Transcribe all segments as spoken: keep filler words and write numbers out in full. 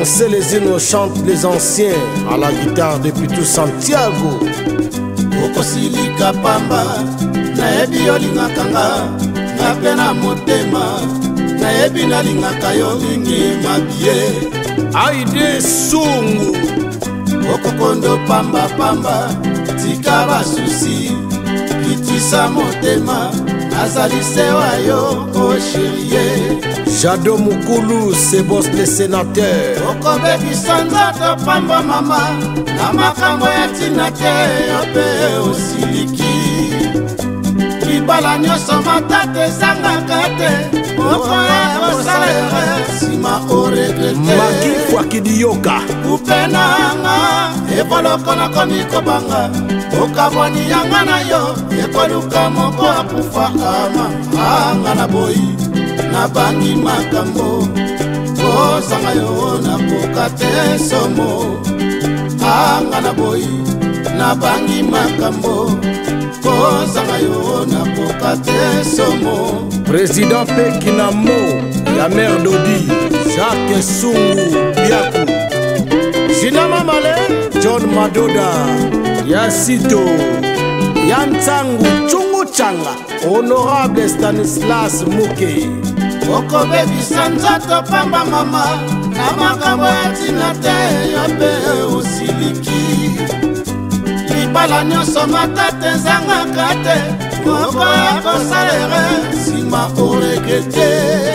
Célésino chante les anciens à la guitare depuis tout Santiago. Okosilika pamba nayebi olingaka nga nga mpe na motema nayebi nalingaka yo mingi mabie. Aide Sungu okokondo pamba pamba tika basusi kitisa motema nazali sewa yo o chérie. Jado Mukulu, c'est boss les sénateurs. Okobebisa nzoto pamba mama na makambo ya ntina te yo mpe osiliki. Libala nyonso matate ezangaka te okoya kosala ere nsima oregrete. Makifwa Kidiyoka kupenanga eboloko nakomi kobanga okabwani yanga na yo ekoluka moko akufa ama anga na boyi nabangi makambo kozanga yo nakoka te somo anga na boyi nabangi makambo kozanga yo nakoka te somo. Président Pekinamo ya mère Dodi Jacques Sungu Biaku Jinama Male John Madoda Yasito Yantsangu Chungu Changa Honorable Stanislas Muke. Okobebisa nzoto pamba mama na makambo ya ntina te yo mpe osiliki. Libala nyonso matate ezangaka te okoya kosala ere nsima oregrete.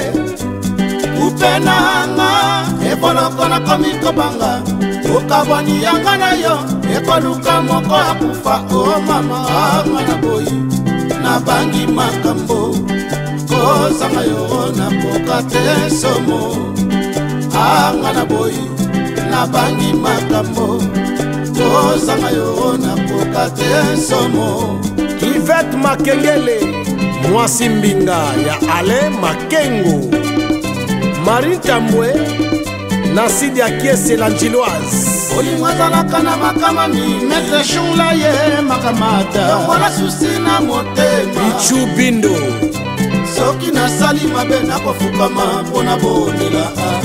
kupenanga eboloko nakomi kobanga okabwani yanga na yo ekoluka moko akufa o mama anga na boyi nabangi makambo kozanga yo nakoka te somo anga na boyi nabangi makambo kozanga yo nakoka te somo. Yvette Makengele Mwasi Mbinga ya Ale Makengo Marie Tambwe Nasidi Akiese Lanchiloise Olimwazalaka na makamami Maître Shungla ye makamata Wala susi na motema Ichu Bindo Soki nasali mabe nakofukama pona bonela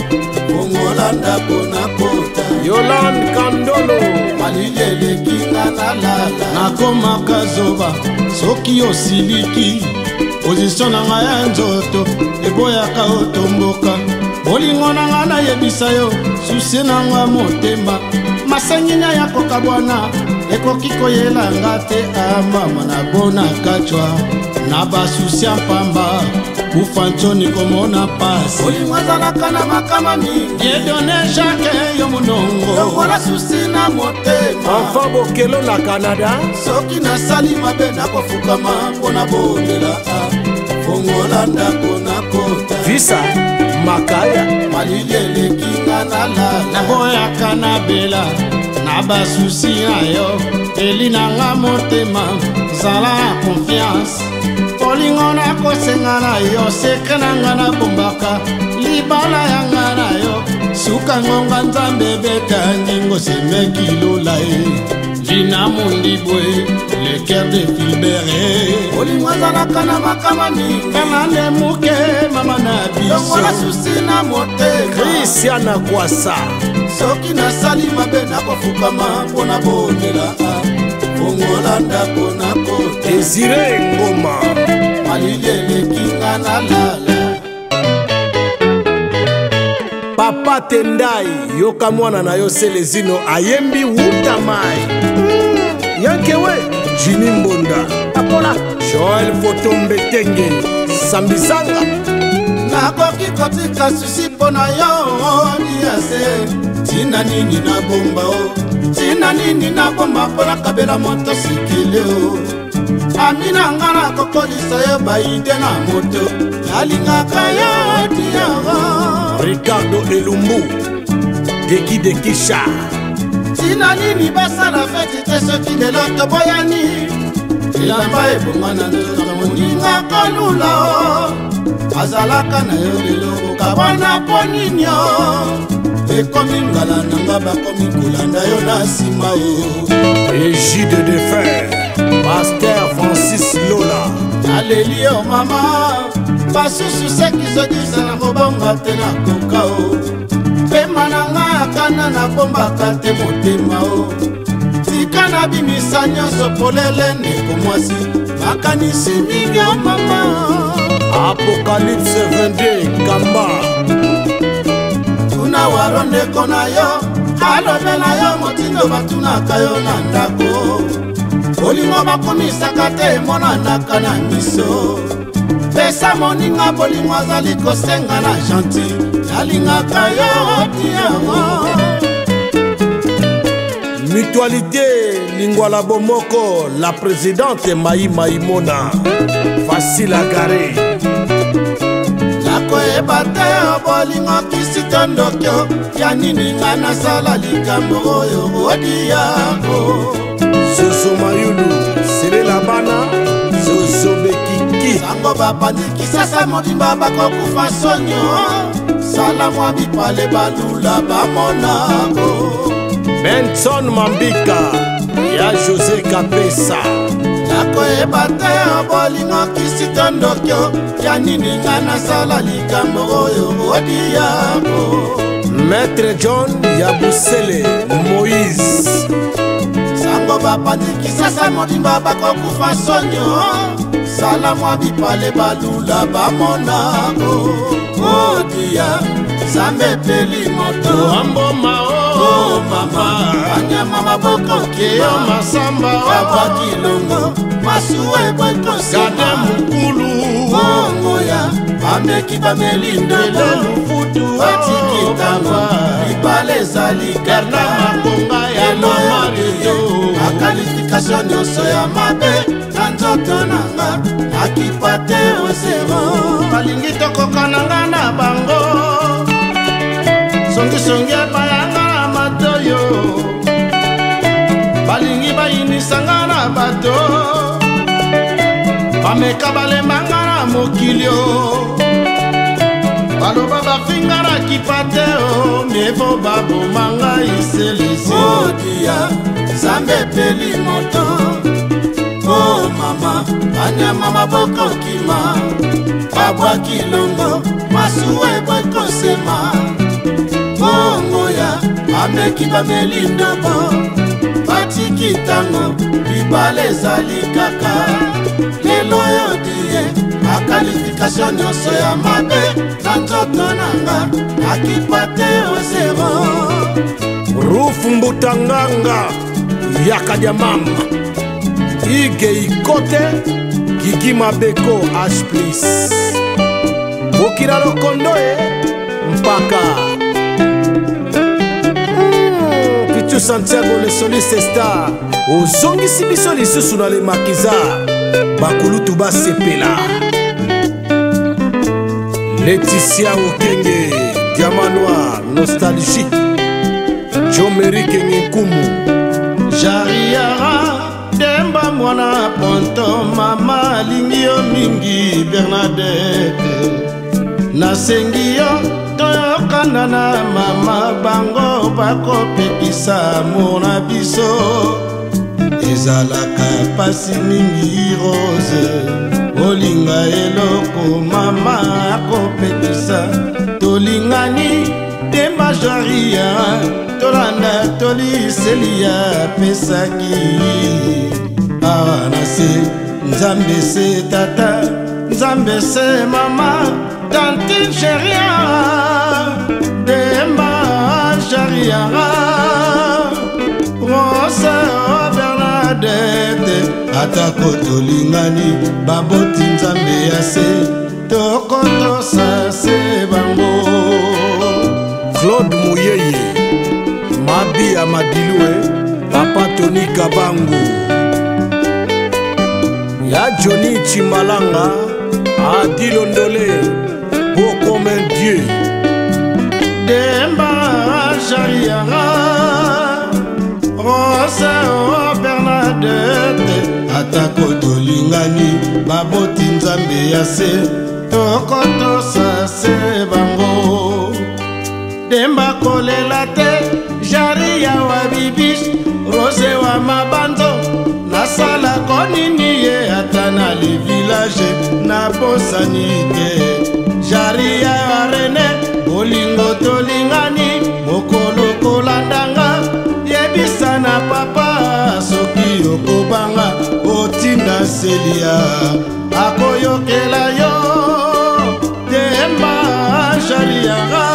Kongolanda pona kota Yolande Kandolo Malilele kinga na lala Nakoma kazoba Soki osiliki Position na nga ya nzoto eboyaka otomboka bolingo na nga nayebisa yo susi na nga motema masangina ya kokabwana ekoki koyela nga te amama na bona kachwa na basusi ya mpamba kufa ntoni komona pasi bolingo azalaka na makama mingi edone jake yo monongo lokola susi na motema Enfant Bokelo na Canada soki nasali mabe nakofukama mpona bondela Kongolanda kona kota Visa Makaya malilele kinga na lala naboyaka na bela na basusi na yo elinanga motema zala na confiance olingo na kosenga na yo sekre nanga na bombaka libala yanga na yo suka ngonga nzambe beta ngingo semeki lola e Lina Mondibwe, le cœur de Filbert Olimwazalaka na makama mingi Kanane muke mama na biso Dongola susi na motema Christiana Kwasa Soki nasali mabe nakofukama pona bondela Kongolanda pona kota Desire Ngoma Malilele kinga na lala Papa Tendai yoka mwana na yo Célésino ayembi wuta mai Yankewe Jini Mbonda Apola Joël Fotombe Tenge Sambisanga nakoki kotika susi pona yo diase tina nini na bomba o tina nini na bomba pona kabela moto sikile o amina ngana kokolisa yo baide na moto alingaka yo tiago Ricardo Elumbu Deki Dekisha tina nini basala feti te soki lelo toboyani elamba ebongwana nzoto moninga kolula o azalaka na yo lelo okabana po nini o ekomi ngala nanga bakomi kolanda yo na nsima o Égide de fer Pasteur Francis Lola naleli yo mama basusu seki zodisa na kobonga te na koka o pema na nga nabombaka te motema o tika nabimisa nyonso polele ndeko mwasi makanisi mingi o mama Apocalypse vingt-deux Kamba tuna waro ndeko na yo alobela yo motindo batunaka yo na ndako bolingo bakomisaka te emonanaka na miso pesa moninga bolingo azali kosenga na gentil nalingaka yo otiyango Mutualité Lingwala Bomoko, la présidente Maï Maïmona. Facile à garer. nakoyeba te bolingo kisi tondokyo ya nini nga nasala likambo oyo odiyako Zozo Mayulu, Sele Labana, Zozo Bekiki. sango bapandiki sasa modimba bakokufa sonyo sala mwa bipale balula bamonako Benson Mambika, ya José Kapesa. nakoyeba te bolingo kisi tondokyo ya nini nga nasala likambo oyo odiyako Maître John Yabusele, Moïse. sango bapandiki sasa modimba bakokufa sonyo sala mwa bipale balula bamonako odiya zambe peli moto Amboma oh mama anyama maboko Keo Masamba Papa Kilongo masuwe bwekosema Gade Mukulu Mongoya ameki bamelindo Lufutu Batikitanga Ibale zali Karna Makonga ya Mario Akalifikasyon nyonso ya mabe na nzoto nanga akipate osero balingi tokokananga na bango songisongi ebayanga na matoyo balingi bayinisanga na bato bameka balembanga na mokilio baloba bafinga na kipate o mievo babomanga iselisi odia zambe peli moto oh mama anyama maboko kima babwa kilongo masuwe bwekosema bongoya ameki bamelindobo batikitango bibale ezali kaka lelo yodie akalifikasyon nyonso ya mabe na nzoto nanga akipate ozero Rufu Mbutanganga Yakadia Mama Ige Ikote Gigi Mabeko H plus Bokira Lokondoe Mpaka mm, Pichu Santiago le soliste star Ozongi Sibiso lisusu na le makiza Bakulutu Basepela Laetitia Okenge Diamant Noir Nostalgie Jomerike Ngikumu Jariara Demba mwana ponto mama alingi yo mingi Bernadette nasengi yo toyokana na mama bango bakopekisa amour na biso ezalaka pasi mingi rose olinga eloko mama akopekisa tolingani Demba Jariara tolanda toliseli ya pesaki awa na se nzambe se tata nzambe se mama tanti Jariara Demba Jariara Rose Bernadette atako tolingani baboti nzambe ya se tokotosa se bango Claude Mouyeye Mabi Amadilwe Papa Tony Kabangu Ya Johnny Chimalanga Adilo Ndole Beau comme un dieu Demba Jariara Rose Bernadette atako tolingani baboti nzambe ya se tokotosa se bango Demba kolela te Jariya wa bibis Rose wa mabanzo nasala konini ye ata na le village na bosani te Jariya wa rene bolingo tolingani mokolo kolanda okobanga otinda selia akoyokela yo Demba Jariara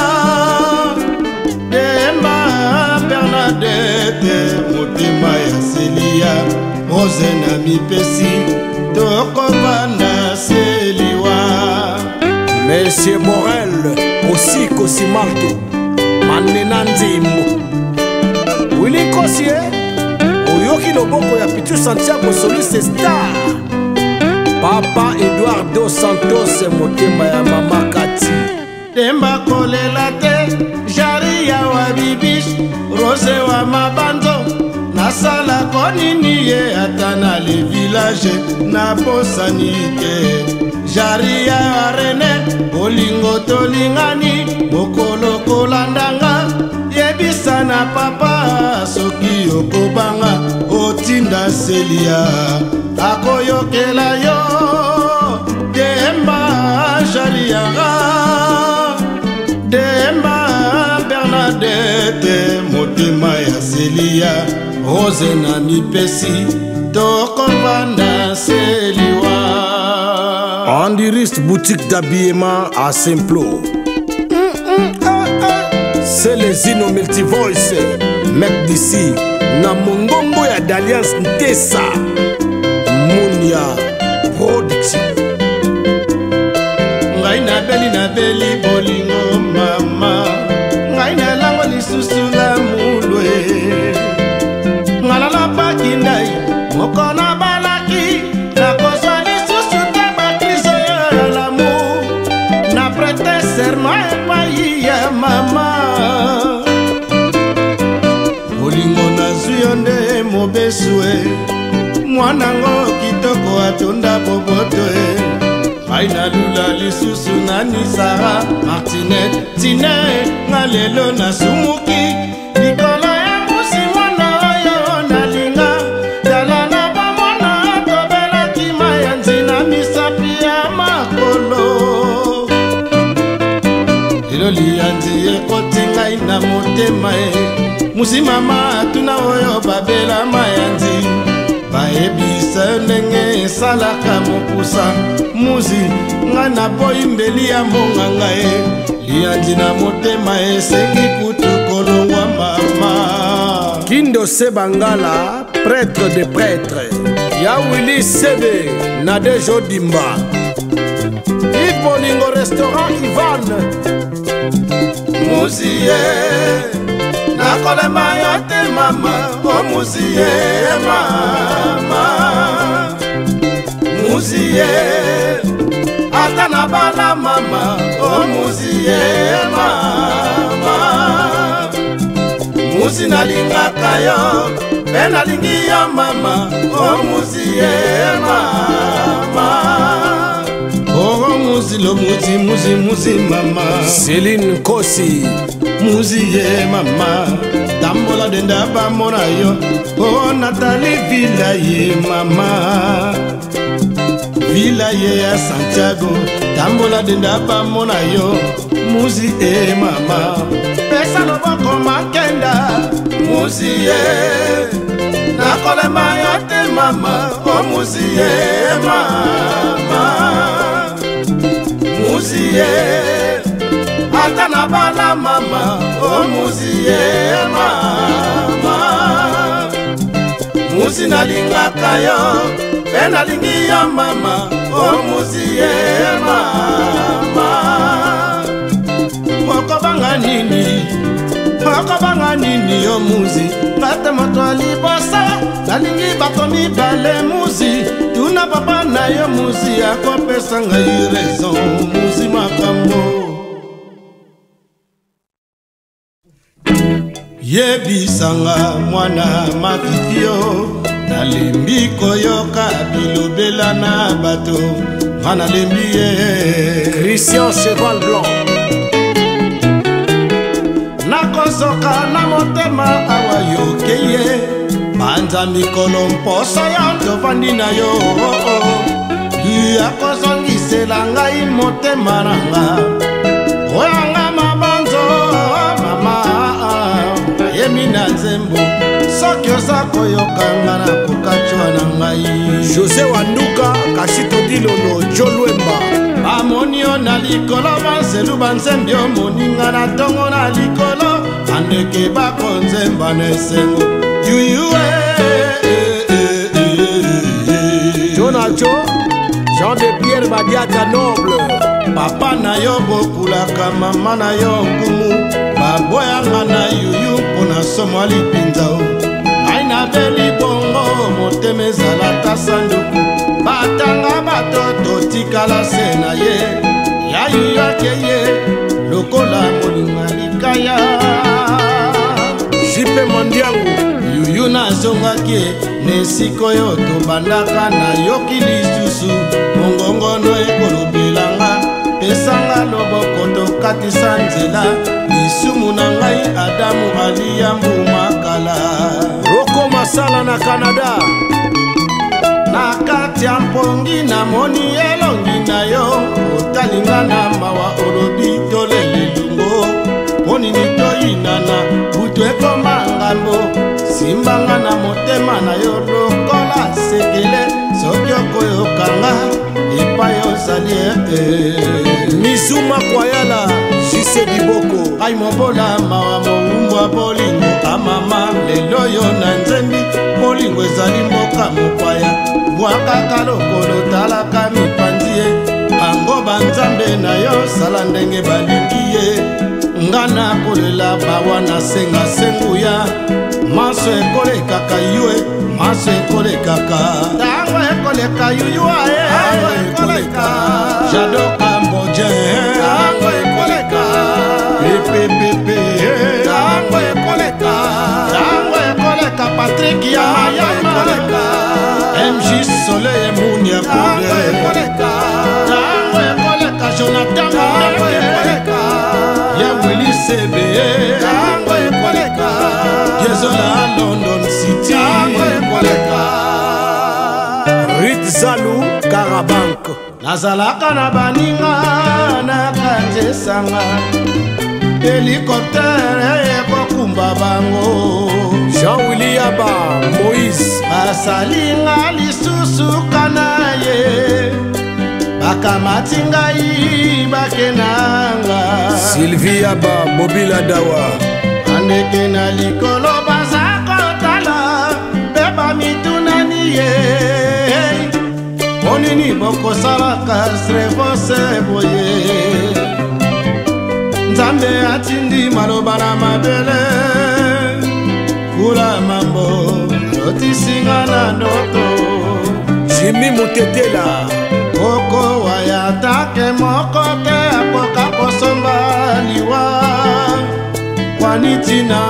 Demba Bernadette motema ya selia Rose na mipesi tokobanda seliwa Monsieur Morel aussi Kosimalto Manena Nzimbo Willy Kosie Oyoki loboko ya Pichu Santiago Soliste Star Papa Eduardo Santos motema ya Mama Kati Demba kolela te Jaria wa bibish Rose wa mabanzo Nasala konini ye atana le village na bosanike Jaria wa Rene Olingo tolingani Mokolo kolandanga Yebisa na papa Soki okobanga Otinda selia Akoyokela yo Demba Jariara Demba Bernadette motema ya selia Rose na mipesi tokobanda seliwa Andirist boutique d'habillement à Saint-Plo. C'est les Ino Multivoice, mec d'ici, na mongongo ya d'Alliance Ntesa, Mounia Production. Ngai na beli na beli bolingo mama, ngai na lango lisusu la mulwe, ngalala pakindai, mokona balaki, na kozwa lisusu te bakrize ya l'amour, na prete serment epai ya mama. Bolingo na zuyonde mobesue, mwanango kitoko atonda bobotoe. Aina lula lisusu nani Sara Martinette Tine ngalelo na sumuki Nikolo ya musi mwana oyo nalinga Dala na bamona tobela kima ya nzina misapi ya makolo Iloli ya nzi ekoti ngai na motema e Musi mama tuna oyo babela mayanzi Baebisa ndenge esalaka mopusa Muzi nga na boyi mbeli ya monganga e Lianzi na motema esengi kutu kolongwa mama Kindo Sebangala, prêtre de prêtre Ya Willy Sebe, Nadejo Dimba Yves Bolingo Restaurant Ivan Muzi ye nakolema yo te mama O muzi ye mama Muzi ye ata na bala mama O muzi ye mama Muzi nalingaka yo pe nalingi yo mama O muzi ye mama O muzi lo muzi muzi muzi mama Céline Kosi Muzi ye mama Tambola denda bamona yo O Nathalie Villa ye mama Villa ye ya Santiago Tambola denda bamona yo Muzi ye mama Pesa loboko makenda Muzi ye Nakolema yo te mama O muzi ye mama Muzi ye Ata na bala mama O muzi ye mama Muzi nalingaka yo Pe nalingi yo mama O muzi ye mama Okobanga nini Okobanga nini yo muzi Ngate moto alibosa Nalingi bato mibale muzi Tuna papa na yo muzi Akopesa ngai raison Muzi makambo Yebisanga mwana mafifio Nalembi koyoka bilobela na bato Mana lembi ye Christian Cheval Blanc Nakosoka na motema awa yokeye Banza mikolo mposo ya tovandi na yo Luya kozongisela ngai motema nanga Oyanga mabanzo mama Yemi na nzembo Soki osa koyokanga na kokachwa na ngai. José Wanduka Kashito Dilono Jolwemba amoni yo na likolo banselu banzembi omoninga na ntongo na likolo andeke bakonzemba na esengo yuyue Jonacho Jean de Pierre Badiata Noble papa na yo bokulaka mama na yo nkumu baboyanga na yuyu mpona somo alipinza o ngai nabeli bongo motema ezalaka sanduku batanga batoto tikala se na ye yayu yake ye lokola molinga likaya Jipe Mandiangu yuyu nazongaki nesika oyo tobandaka nayoki lisusu mongongono ekolobelanga pesanga loboko tokatisa nzela lisumu na ngai adamu aliya mbumakala Roko Masala na Canada na kati ya mpongi namoni elongi na yo otalinga na mawa olobi tolelelungo ponini toyinana butu ekoma ngambo simbanga na motema na yo lokola sekele soki okoyokanga epai ozali Mizuma Kwayala Jise Diboko ai mobola mawa mowumbwa bolingo amama lelo yo na nzembi bolingo ezali mboka mopaya bwakaka lokolo talaka mipanzi ye bango banzambe na yo sala ndenge balingi ye nga na kolela bawa na senga senguya maso ekolekaka yue maso ekolekaka tango ekoleka yuyua ye ekoleka jadoka mboje tango ekoleka pepepepe tango ekoleka tango ekoleka Patrick ya ekoleka M J Soleil Munia tango ekoleka tango ekoleka Jonathan tango ekoleka ya Willy Sebe tango ekoleka Yezola London City tango ekoleka Rit Zalou Karabank nazalaka na baninga na kanzesanga helikoptere ekokumba bango Jean-Willy Yaba Moïse basalinga lisusu kana ye bakamati ngai bakenanga Sylvie Yaba Bobila Dawa andeke na likolo baza kotala mpe bamitunani ye onini bokosalaka srevose boye nzambe atindi maloba na mabele kula mambo lotisinga na ndoto Jimmy Mutetela koko wayatake moko te akoka kosomba liwa kwanitina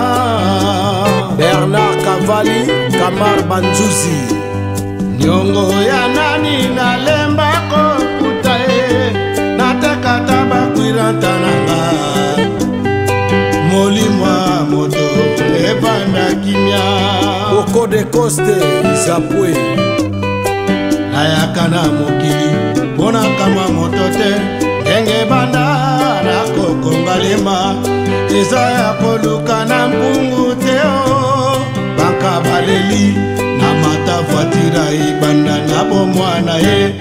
Bernard Cavali Kamar Banzuzi nyongo ya nani nalemba kokuta ye natekata bakwirantananga molimwa moto ebanda kimia Coco de Coste Izapwe nayaka na mokili mpona kama moto te ndenge banda nakokongalema eza ya koluka na mpungu te o baka baleli na mata voitira ibanda na bomwana ye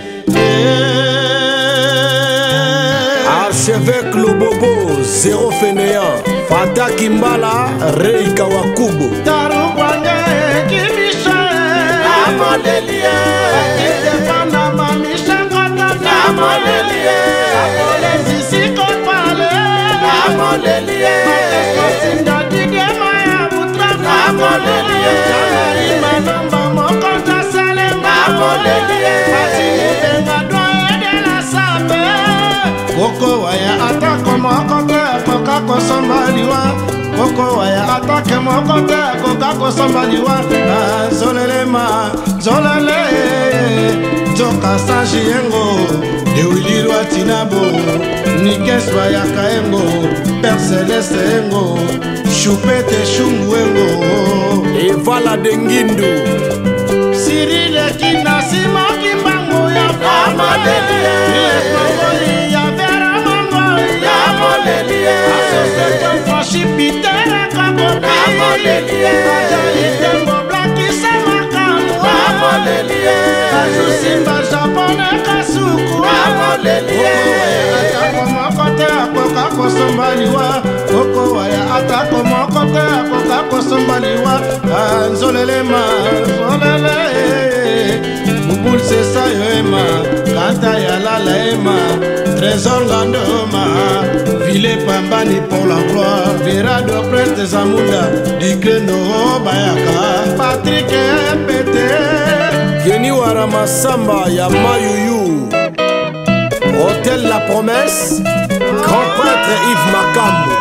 Archevêque Lobobo Zéro Fainéant Fata Kimbala Rei Kawakubo tarubwange kimisha amolelie idefana mamisha kotata amolelie amolezisiko pale amolelie matekosinda didiema ya butrama amolelie imanamba mokota salema amolelie atinibenga doye de la sape koko waya atako mokote koka kosomba liwa koko waya atake moko te koka kosomba liwa zolelema zolele nzoka sanji yengo ewilirwa tinabo nikeswa yaka yengo perselese yengo shupete shungu yengo Evala Dengindu sirile kinasimoki mbango ya amolelie ya vera mango ya amolelie asoseto franchi pitere kako amolelie aja itengo bla kasuku atako moko te akoka kosombaliwa koko waya atako moko te akoka kosombaliwa nzolelema nzolele bubul sesa yo ema kanta ya lala ema trésor ngandoma vile pambani pour la gloire verado preste zamunda dikeno bayaka Patrick Mpete Geni Warama Samba ya Mayuyu Hôtel La Promesse Grand Prêtre Yves Makambo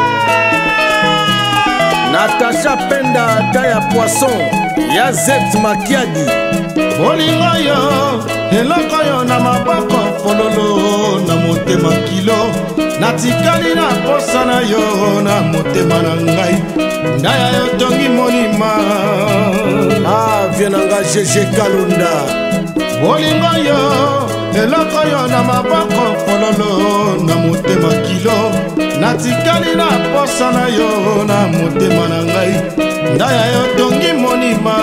Natacha Penda Taya Poisson ya Zet Makiadi bolingo yo eloko yo na maboko fololo na motema kilo natikali na posa na yo na motema na ngai ndaya yo tongi monima ah vienanga Jeje Kalunda bolingo yo eloko yo na maboko fololo na motema kilo natikali na posa na yo na motema na ngai ndaya yo tongi monima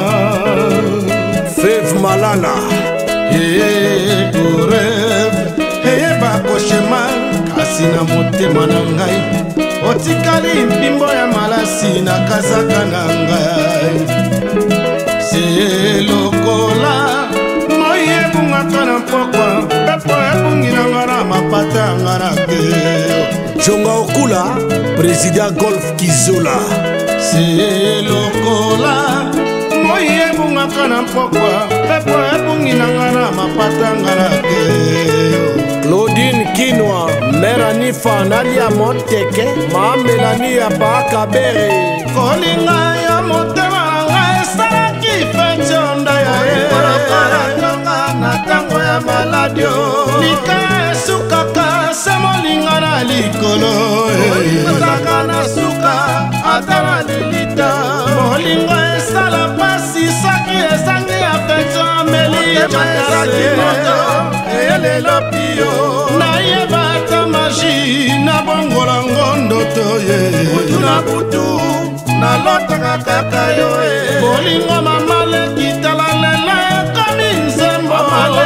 Feve Malala Eye korev Eye bakoshema kasi na motema na ngai otikali mpimbo ya malasi na kazaka na ngai se lokola moi ebungaka na pokwa pepo ebungi na nga na mapata ya nga na ke Jonga Okula Président Golf Kizola se lokola moi ebungaka na pokwa pepo ebungi na nga na mapata nga na ke Claudine Kinwa Mère Anifa Nalia Moteke Ma Melanie ya Pakabere kolinga ya motema na ngai esalaki fetio ndaya ekolakanga na ntango ya maladio lika esukaka se molinga na likolo ezaka na suka ata na lilita molingo esala pasi soki ezangi afektio ameli ezalaki moto eyelelo pio nayeba ata magi na bongola ngondo to ye butu na butu nalotaka kaka yo e bolingo mamaleki tala lelo ekomi nzembo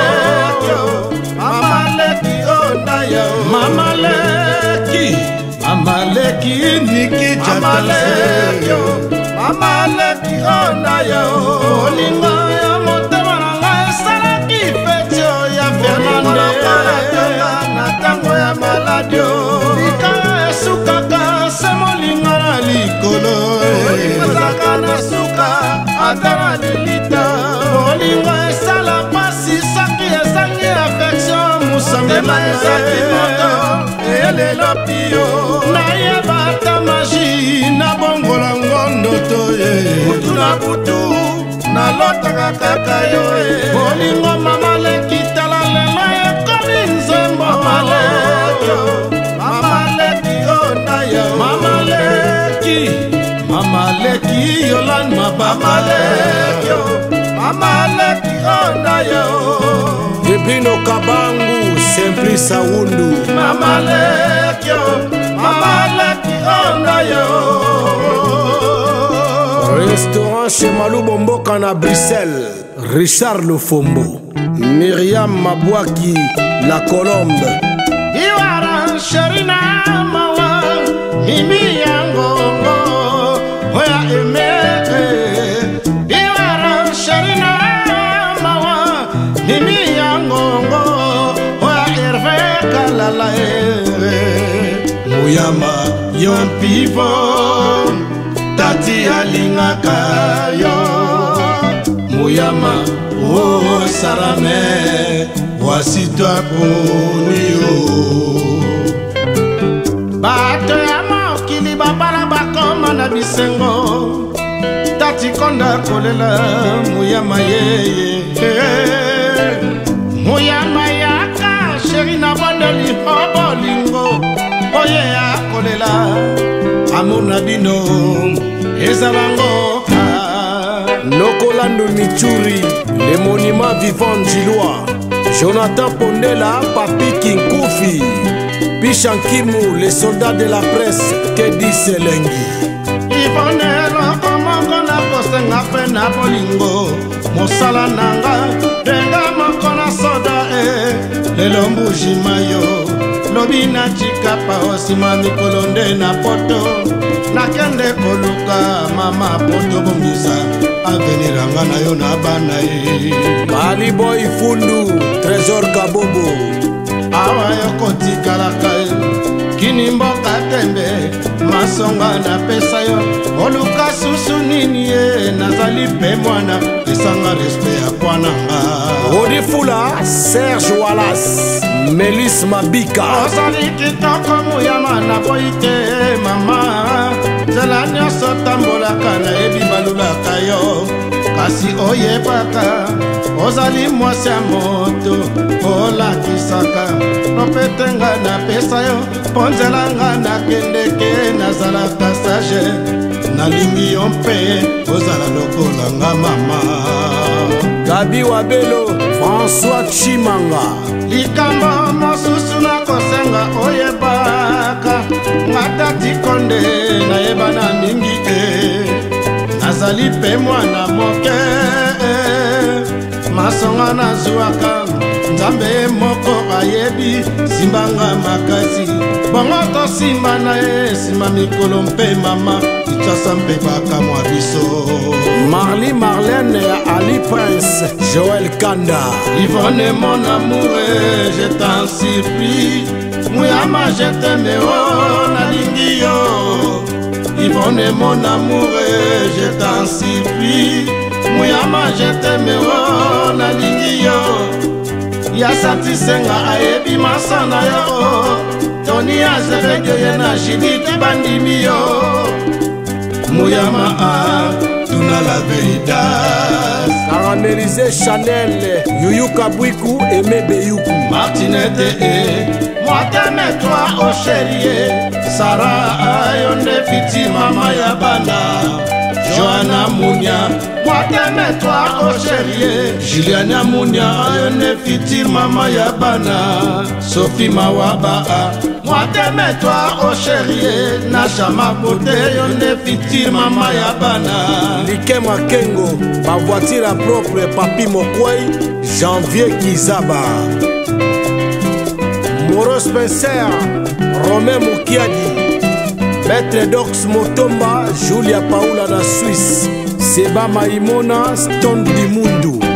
mamaleki onda yo mamaleki mamaleki niki jamaleki mamaleki onda yo bolingo ya motema na ngai esalaki fetio ya fernando kalakanga na ntango ya maladio likaya esukaka se molingo na likolo ezaka na suka ata na lilita bolingo esala pasi soki ezangi afektio musambela ezaki moto eyelelo pio nayeba ata magi na bongola ngondo to ye butu na butu nalotaka kaka yo e bolingo mamaleki tala lelo ekomi nzembo mamaleki mamaleki onda yo mamaleki mamaleki yolan mabamaleki mamaleki onda yo Ebino Kabangu Simplice Awundu mamaleki mamaleki onda yo Restaurant chez Malou Bomboka na Bruxelles Richard Lofombo Myriam Mabwaki La Colombe Iwara Sherina Mawa Mimi Yangongo Oya Emeke Iwara Sherina Mawa Mimi Yangongo Oya Hervé Kalala Muyama Yon Pivo Tati alingaka yo Muyama oh Sarame voici toi poni yo bato ya mokili babala bakoma na bisengo Tati konda kolela Muyama yeye Muyama yaka sheri na bondeli bolingo oye akolela amour na bino ezabango Nokolando Michuri Les monuments vivants Gilois Jonathan Pondela Papi Kinkofi Pichankimu Les soldats de la presse Kedi Selengi Ibonelo komoko na kosenga pe na bolingo Mosala nanga Denga moko na soda lelo mbujima yo lobi na chikapa osima mikolo nde na poto nakende koluka mama poto bongisa aveniranga na yo na bana ye Kaliboy Fundu Trésor Kabobo awa yokotikalaka kini mboka tembe masonga na pesa yo oluka susu nini ye nazali pe mwana esanga respect ya kwananga Odifula Serge Wallace Melis Mabika ozali kitoko muyama na boyi te mama nzela nyonso tambolaka nayebi balulaka yo kasi oyebaka ozali mwasi ya moto olakisaka lopetenga na pesa yo mpo nzelanga nakendeke nazalaka sage nalingi yo mpe ozala lokolanga mama Gabi Wabelo François Chimanga likambo mosusu nakosenga oyebaka ngatati konde nayebana mingi e nazali pe mwana moke masonga nazwaka nzambe moko ayebi simbanga makasi bongo tosimba na ye nsima mikolo mpe mama itasa mpe bakamwa biso Marly Marlène ya Ali Prince Joël Kanda Yvonne mon amour je t'en supplie muyama je t'aime oh nalingi yo Yvonne mon amour je t'en supplie muyama je t'aime oh nalingi yo yasati senga ayebi masana yo toni azeredio ye na jiditi bandimi yo muyama a tuna la veritas Caramélisé Chanel Yuyu Kabwiku Aimé Beyuku Martinette et moi t'aime toi oh chérie Sarah ayonde fiti mama ya bana Johanna Mounia moi t'aime toi oh chérie Juliana Mounia ayonde fiti mama ya bana Sophie Mawaba moi t'aime toi oh chérie Nasha Makote ayonde fiti mama ya bana Liké Makengo Ma voiture propre Papi Mokwei Janvier Kizaba Moro Spencer Romain Mukiadi Maître Dox Motomba Julia Paula na Suisse Seba Maimona Stone Dimundu